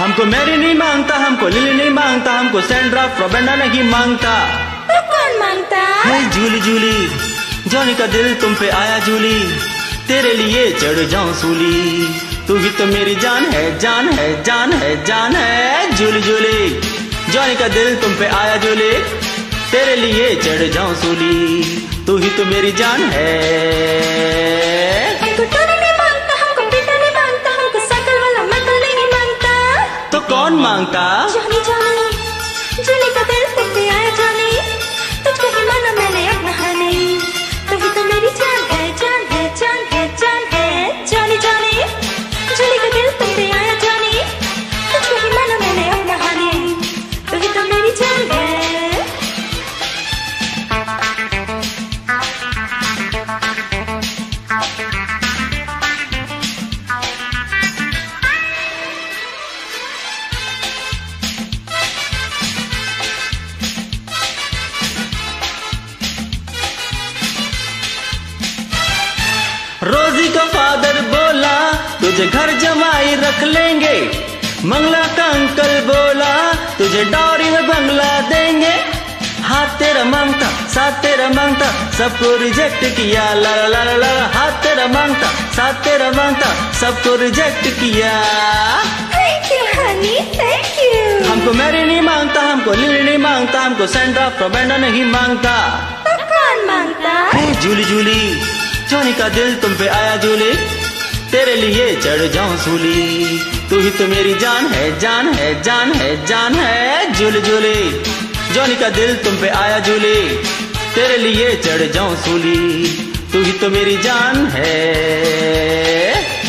हमको मैरी नहीं मांगता, हमको लिली नहीं मांगता, हमको सैंड्रा फ्रोबेंडा नहीं मांगता। तो कौन मांगता? हे जूली जूली, जॉनी का दिल तुम पे आया जूली, तेरे लिए चढ़ जाऊं सूली। तू ही तो मेरी जान है, जान है, जान है, जान है। जूली जूली, जॉनी का दिल तुम पे आया जूली, तेरे लिए चढ़ जाऊं सूली। तू ही तो मेरी जान है। हमको टोनी नहीं मांगता, हमको पीटा नहीं मांगता, हमको साइकिल वाला मैकल नहीं मांगता। तो कौन मांगता? जॉनी जॉनी, जूली का दिल तुम पे आया जॉनी, तुझको ही माना मैंने अपना हनी। तू ही तो मेरी जान है, जान है, जान है, जान है। जॉनी जॉनी, जूली का दिल तुम पे आया जॉनी, तुझको ही माना मैंने अपना हनी। तू ही तो मेरी जान है। रोजी का फादर बोला तुझे घर जमाई रख लेंगे, मंगला का अंकल बोला तुझे डॉरी में बंगला देंगे। हाथ तेरा मांगता, साथ तेरा मांगता, सबको रिजेक्ट किया, ला ला ला ला। हाथ तेरा मांगता, साथ तेरा मांगता, सबको रिजेक्ट किया। Thank you honey, thank you। हमको मैरी नहीं मांगता, हमको लिली नहीं मांगता, हमको सैंड्रा फ्रोबेंडा नहीं मांगता। तो कौन मांगता? हे जूली जूली, जॉनी का दिल तुम पे आया जूली, तेरे लिए चढ़ जाऊं सूली। तू ही तो मेरी जान है, जान है, जान है, जान है। जूली जूली, जॉनी का दिल तुम पे आया जूली, तेरे लिए चढ़ जाऊं सूली। तू ही तो मेरी जान है।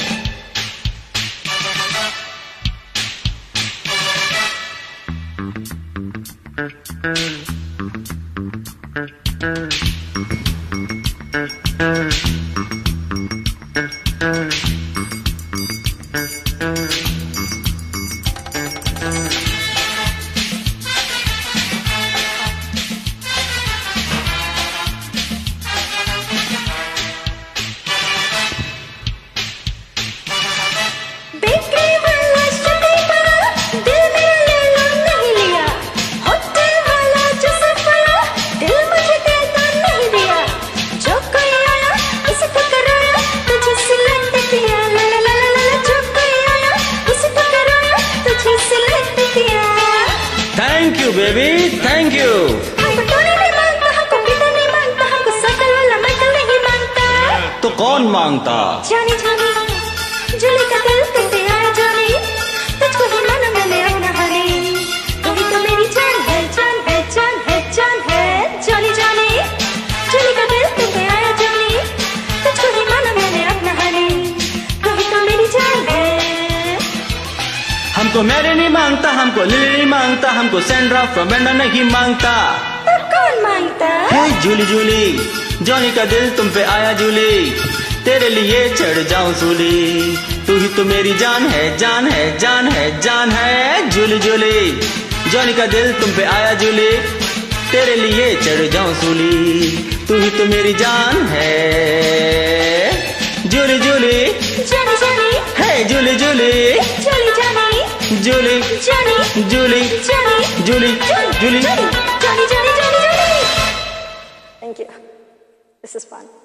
Thank you baby, thank you. हमको टोनी नहीं मांगता, हमको पीटा नहीं मांगता, हमको साइकिल वाला मैकल नहीं मांगता। तो कौन मांगता? जॉनी जॉनी, जूली का दिल तुम पे आया जॉनी, तुझको ही माना मैंने अपना हनी। तू ही तो मेरी जान है, जान है, जान है, जान है। जॉनी जॉनी, जूली का दिल तुम पे आया जॉनी, तुझको ही माना मैंने अपना हनी। तू ही तो मेरी जान है। हमको मैरी नहीं मांगता, हमको लिली नहीं मांगता, हमको सैंड्रा फ्रोबेंडा नहीं मांगता। तो कौन मांगता? हे जूली जूली, जॉनी का दिल तुम पे आया जूली, तेरे लिए चढ़ जाऊं सूली। तू ही तो मेरी जान है, जान है, जान है, जान है। जूली जूली, जॉनी का दिल तुम पे आया जूली, तेरे लिए चढ़ जाऊं सूली। तू ही तो मेरी जान है। Julie Julie, Johnny Johnny, hey Julie Julie, Julie Johnny, Julie Johnny, Julie, Johnny, Julie Julie. Johnny, Johnny, Johnny, Johnny. Thank you. This is fun.